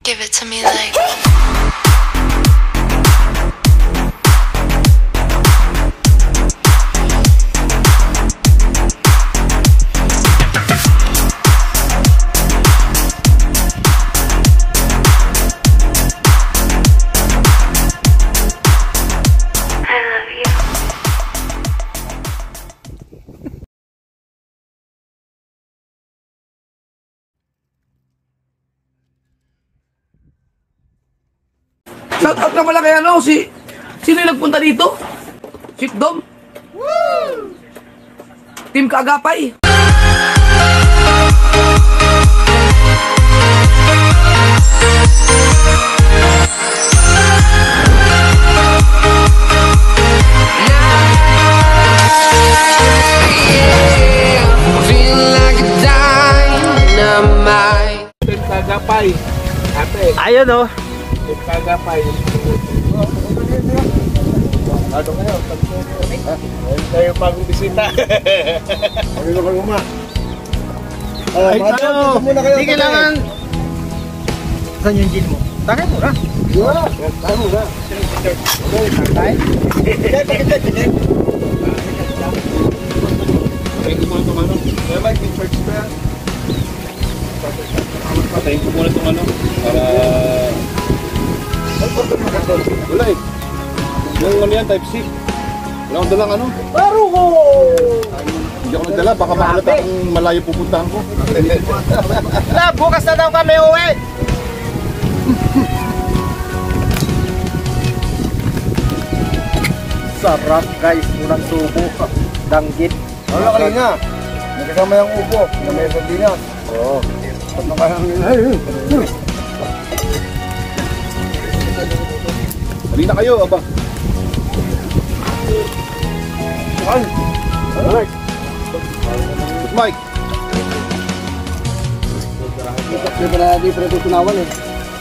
Give it to me like. Shout out na pala kay ano, sino yung nagpunta dito? Shitdom? Woo! Team Kaagapay. Team Kaagapay. Ate. Ayun o. Team Kaagapay. Ano kayo? Ayun kayo bagong bisita. Ano na kayo ma? Ay, tayo. Hindi kailangan. Saan yung gin mo? Takay mo na. Tayo mo na. Takay? Patayin ko muna itong ano. Kaya ba, yung first pa yan? Patayin ko muna itong ano. Para... Wala eh. Yung ano yan, type C. Wala akong dalang ano. Baro ko! Hindi ako nagdala, baka makalata kung malayo pupuntahan ko. La, bukas na daw kami uwi! Sarap guys, unang subo. Danggit. Ano kanina? Nagkasama yung upo na may sardinas. Oo. Ba't na kaya halina kayo, aba. Saan? Alright. Good Mike. Hindi pa na di pwede tunawan eh.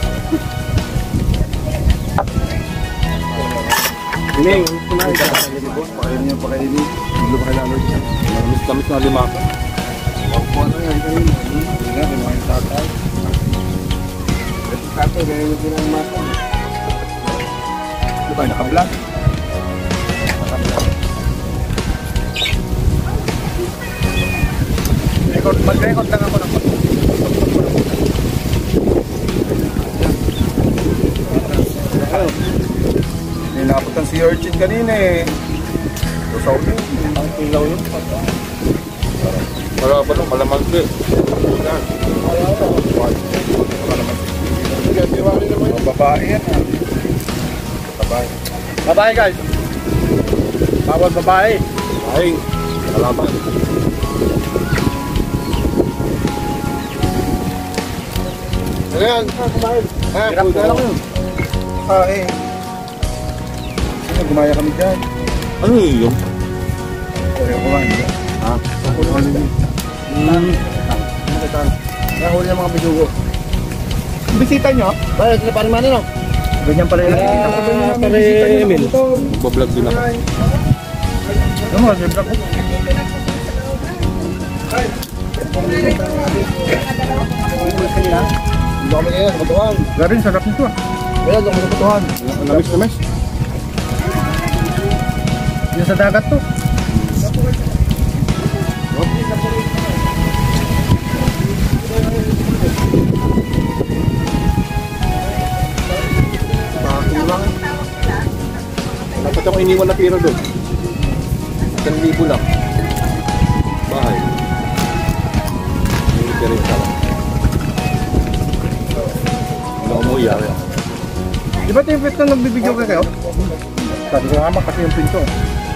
Ining, tunahin ka. Pakainin niyo, pakainin. Hindi pa kailangan siya. Namis na lima ka. Pagpo ano yan kanina. Hindi nga, kinuha yung tatay. Ito tatay, ganyan yung pinamata. Di ba, naka-vlog? Naka-vlog. Mag-record lang ako ng May nakaputan si Urchin kanina eh. Tusaw yun. Ang tilaw yun. Para pa lang, malamang ko eh. Babae yan ha. Babae. babae guys. Bawal babae. Ay, salamat. Ano yan? Kumain. Kumain lang yun. Eh. Sino gumaya kami dyan? Ano yun? Kaya kumain dyan. Ha? Ano yun? Nahuli ng mga bisugo. Bisita nyo? Bakit na parang mani no? Ganyan pala yung nakikita ko doon namin bisita nyo. Emil. Magbablog din ako. Ano mo, siyempre ako. Hindi kami ngayon sa Batuhan. Garin, sarap nito ah. Kaya doon kami sa Batuhan. Namis. Yung sa dagat to. Kulang. Dapat ako iniwan na pira doon. 1,000 lang. Bahay. Hindi ka rin tala. Ano umuwi ako yan? Di ba ito yung pwesto nagbibigyo kayo? Sabi ko nga kasi yung pinto.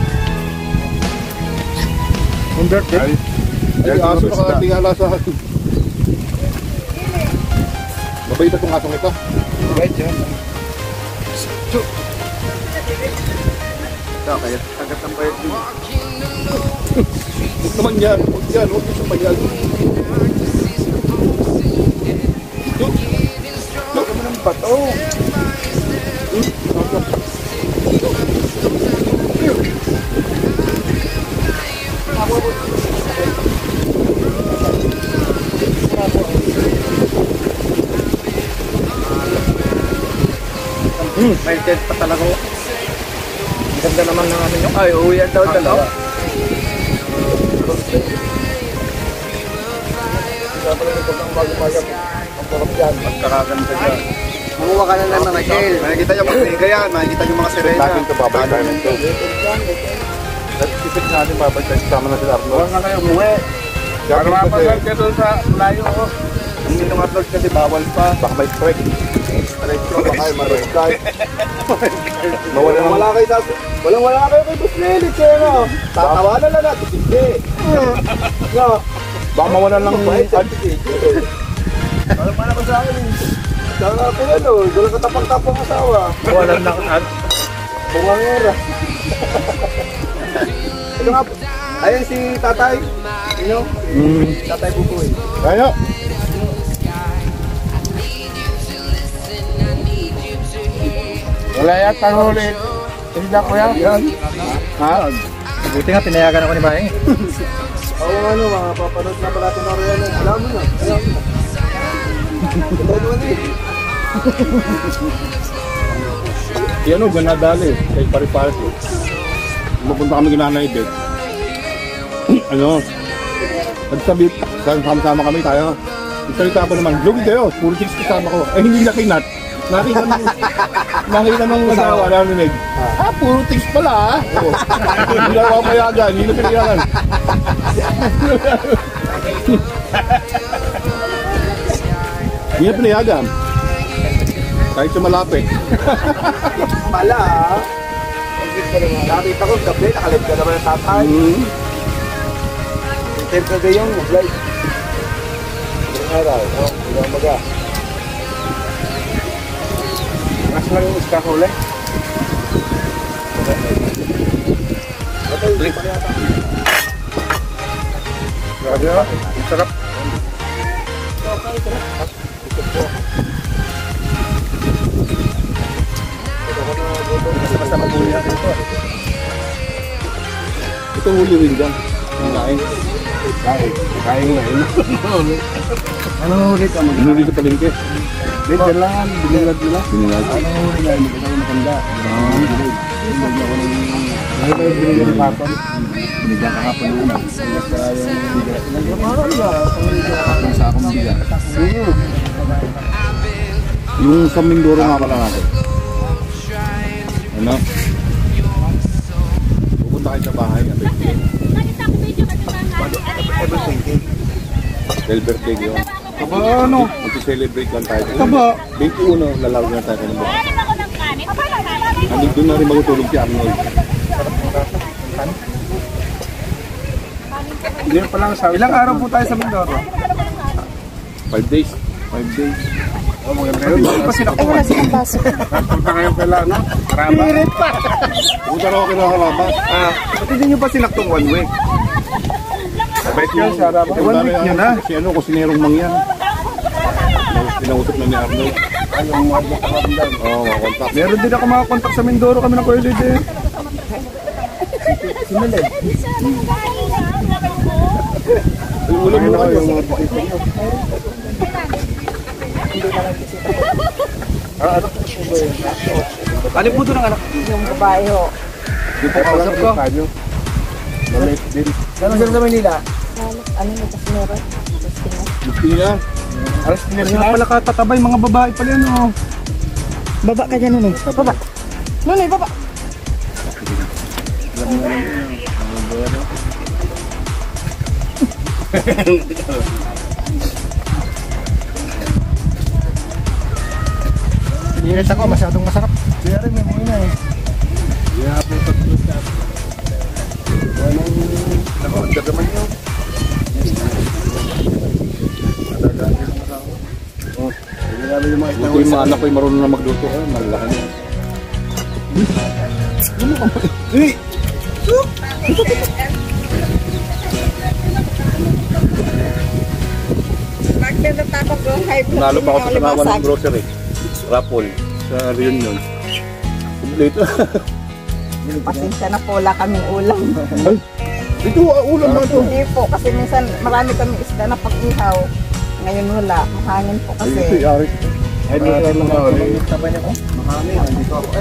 Undertake? Ay, aso nakatingala sa akin. Mabait itong asong ito. Mabait yan. Ito, kaya agad ang bayad din. Huwag naman yan. Huwag yan. Huwag yung bayad. Ito. Huwag naman ang bato. May tent pa talaga ko. Ganda naman ng ano nyo. Ay, uwian daw dalawa. Kaya pala ito ang bago-bago. Ang sarap yan. Pagkakaganda dyan. Mamuha ka na lang ng Michael. Makikita nyo mga ligayan, makikita nyo mga sirena. Natin ito babalik ito. Isip natin babalik. Sama na sila Arnold. Huwag na kayo umuwi. Para mapasal ka doon sa layo ko. Ang minong Arnold kasi bawal pa. Baka may strike. Strike ko, baka may marikay. Wala kayo dati. Walang-wala kayo kay Boss Lelit. Kaya nga. Tatawanan lang natin. Hindi. Baka mawalan lang Alam mo na ko sa akin. Saka ako ano, walang katapang-tapang asawa. Walang nakat. Bungangera. Ito nga po. Ayan si Tatay. Sino? Tatay Buboy. Ayo. Wala yata ulit. Hindi ko yan. Ha? Buti nga pinayagan ako ni Baeng. Oo ano, mga papanood na pala ito na rin. Alam mo na. Alam mo na. Yan o, ganadali. Kay pari-pari. Mapunta kami ginanay bed. Ano? Nagsabi, sama-sama kami tayo. Nagsalita pa naman, Jogi kayo, puro chicks kasama ko. Eh hindi nakinat. Nakita ng asawa narinig. Puro chicks pala Hindi na ako mayagan, hindi na pinayagan. Hindi na pinayagan. Kahit sa malapit. Pala nakita ko gabi, nakalive ka naman ng Tatay. Siyempre yung mag-live. Ilang araw, ilang maga. Mas lang yung iska ko ulit. Blink pa yata. Grabe na, ang sarap. Basta maghuli natin ito. Ito huli rin dyan. Kain. Kain na yun. Anong huli ka? Hinuli sa palengke. Dito lang, binilad nila. Binilad. Anong huli ka? Hindi ka matanda. Binilad ako ng... Ano ba yung binilad ng kapon? Binilad ka kapon na. Binilad ka yung bigas. Nagmamaral ba? Sa akong biga. Yung sa Mindoro nga pala natin. Ano? Pupunta kayo sa bahay. Delbert Cake yun. Aba ano? Mag-celebrate lang tayo. Aba? 21, lalawag na tayo ng buwan. Doon na rin magutulog si Arnold. Hindi pa lang sabi. Ilang araw po tayo sa Mindoro? 5 days. 5 days. Oh, maganda yun. Hindi pa sinakuha. Punta kayo kay Lano? Karaba? Pirit pa! Pupunta rin ako kinakaraba. Ba't hindi nyo pa sinaktong 1 week? Sabait yun sa Araba. 1 week nyo na. Si ano, kusinerong mangyan. Pinausap na ni Arnold. Yung mga bukaramdam. Oo, makakontak. Meron din ako makakontak sa Mindoro kami ng Kuya Lide. Sinulid. Ulam mo kayo. Yung mga bisita nyo. Alin po doon ang anak? Yung babae ho. Yung po kausap ko. Malit din. Saan ang sa Manila? Ano yung kasmero? Gusto niya. Alas nga pala katatabay, mga babae pala yun. Oh. Baba ka dyan, Nunoy. Baba. Nunoy, baba. Siniris ako, masyadong masarap. Kaya rin, may mga na eh. Yeah, po pag-plus na. Ako, ang dagaman nyo. Buti yung mga anak ko yung marunong na magluto. Malalahan niya. Nalo pa ako sa tanawan ng grocery. Rapol. Sa reunion. Kompleto. Pasensya na po, wala kaming ulam. Ito, ulam na ito. Hindi po, kasi minsan marami kami isda na pag-ihaw. Ngayon wala, mahangin po Ay, ito, kasi. yari. Ay, dito lang ako. Tabay niya ko. Makami, nandito ako.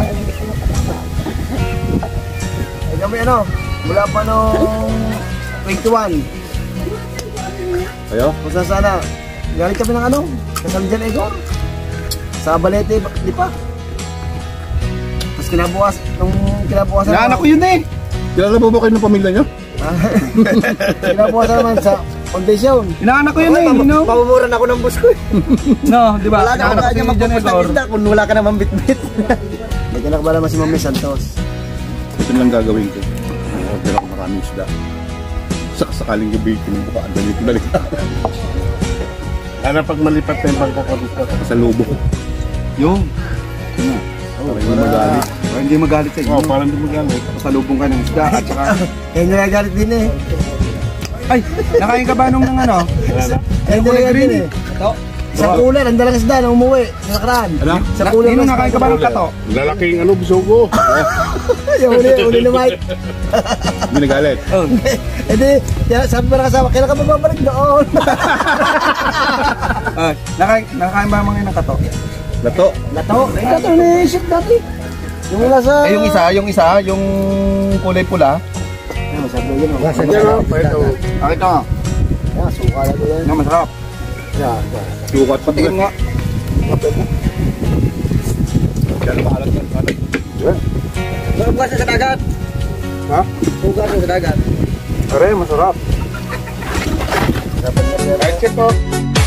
Ay, kami ano, mula pa nung 21. Ayo? Kung saan sana, galing kami ng ano, kasal dyan Igor. Sa Balete, di pa. Tapos kinabukasan Naanak ko yun eh. Kilala po ba kayo ng pamilya niyo? kinabukasan naman sa foundation. Inaanak ko yun eh, no? Papamuran ako ng bus ko eh. No, di ba? Wala na Inaanak ko akong kanya si John mapupunta Edor. kita kung wala ka naman bit-bit. May kanak ba naman si Mami Santos? Ito lang gagawin ko. Order ako maraming isda. Sakaling gabi ko ng buka. Dali ko balik. Ano pag malipat na yung pagkakabit ko? Sa lubo. Yung? Para hindi magalit. Para hindi magalit sa inyo. Oo, para hindi magalit. Pasalubong ka ng isda at saka... Eh, nagagalit din eh. Ay, nakain ka ba nung ano? Eh, nagagalit din eh. Sa cooler, ang dalang isda na umuwi. Sa nakaraan. Ano? Sa cooler Nino, nakain ka ba ng kato? Lalaking ano, bisogo. Yung uli na Mike. Hindi nagalit. Eh di, sabi pa na kasama, kailan ka mababalik doon? Nakain ba mga ng kato? Lato. Lato? Eh, lato na yung ship dati. Yung mula sa... Eh, yung kulay pula. Ano, sabi ko yun. Akit ka. Yan, suka lang yan. Nga, masarap. Yan. Sukat pa Patikin nga. Yan, maalat yan. Bukas sa dagat. Ha? Bukas sa dagat. Pare, masarap. Right check po.